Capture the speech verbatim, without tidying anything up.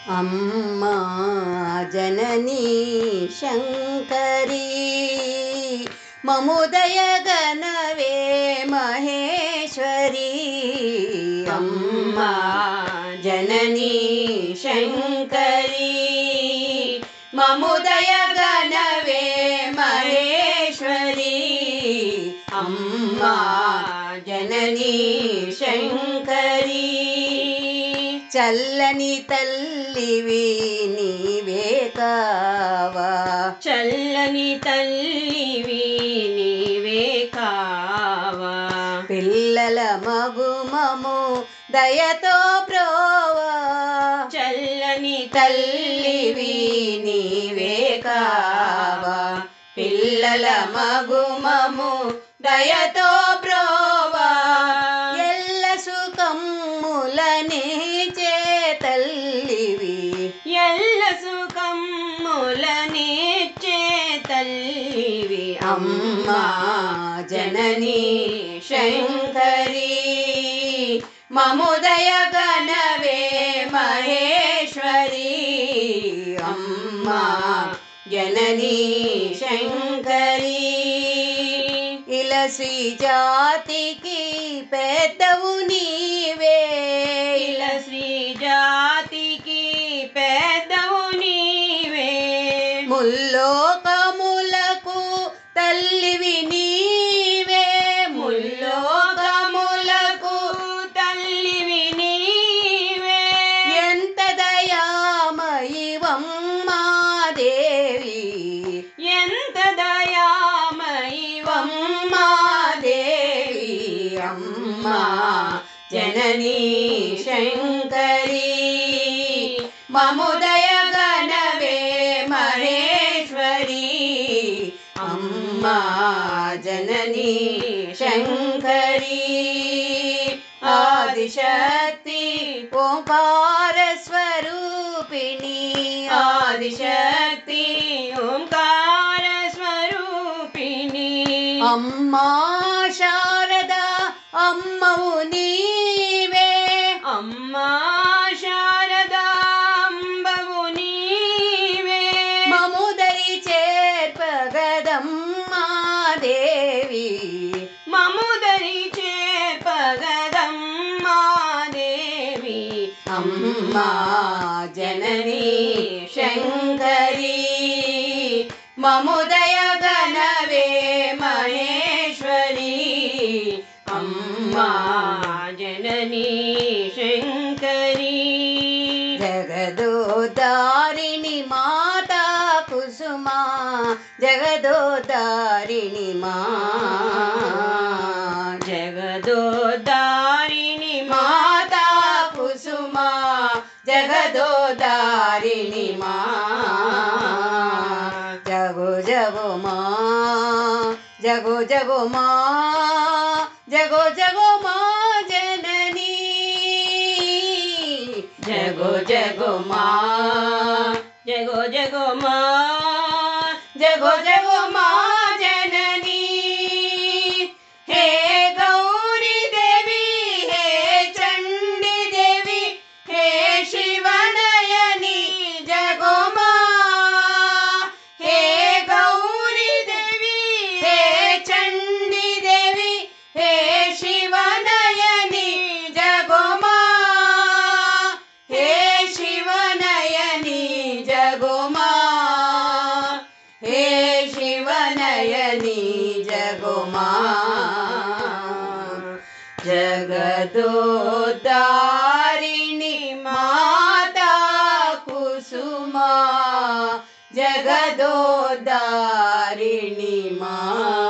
अम्मा जननी शंकरी ममुदयगनवे महेश्वरी। अम्मा जननी शंकरी ममुदयगनवे महेश्वरी। अम्मा जननी शंकरी చల్లని తల్లివి నీవే కావా, చల్లని తల్లివి నీవే కావా, పిల్లల మగుమము దయతో ప్రోవా, చల్లని తల్లివి నీవే కావా, పిల్లల మగుమము దయతో ప్రోవా, ఎల్ల సుఖములని తల్లివి, ఎల్ల సుఖములనిచ్చే తల్లివి. అమ్మా జననీ శంకరీ మముదయగనవే మహేశ్వరీ. అమ్మా జననీ శంకరీ ఇలా శ్రీ జాతికి పెద్దవు నీవే, ఇలా శ్రీ జాతికి పెద్దవు నీవే, ముల్లోకములకు తల్లివి నీవే, ముల్లోకములకు తల్లివి నీవే, ఎంత దయామయివమ్మా దేవి, ఎంత దయామయివమ్మా దేవి. అమ్మా జననీ శంకరీ మముదయగనవే మహేశ్వరీ. అమ్మా జననీ శంకరీ ఆదిశక్తి ఓంకార స్వరూపిణి, ఆదిశక్తి ఓంకార స్వరూపిణి. అమ్మా శారదా అమ్మవు నీవే, అమ్మా శారదాంబవు నీవే, మముదరి చేర్పగదమ్మా దేవి, మముదరి చేర్పగదమ్మా దేవి. అమ్మా జననీ శంకరీ మముదయగనవే మహేశ్వరీ. అమ్మా జననీ శంకరీ జగదోదారిణి మాతా కుసుమా, జగదోదారిణి మా జగదోదారిణి మాతా కుసుమా, జగదోదారిణి మా జగో జగో మా, జగో జగో మా, జగో జగో మా జననీ, జగో జగో మా, జగో జగో మా, జగో జగో మా జననీ. హే గౌరీ దేవి, హే చండీ దేవి, హే శివనయని జగో మా. హే గౌరీ దేవి, హే చండీ దేవి, హే శివనయని జగో మా. హే శివనయని జగో మా, హే శివనయని జగో మా. జగదోదారిణి మాతా కుసుమా, జగదోదారిణి మా.